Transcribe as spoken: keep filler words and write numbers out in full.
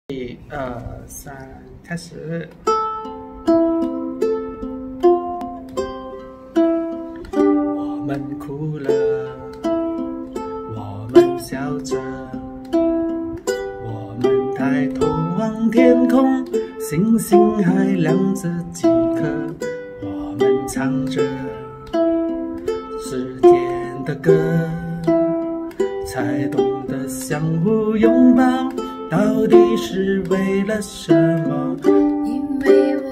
一二三，开始。我们哭了，我们笑着，我们抬头望天空，星星还亮着几颗。我们唱着时间的歌，才懂得相互拥抱。到底是为了什么？ 因为我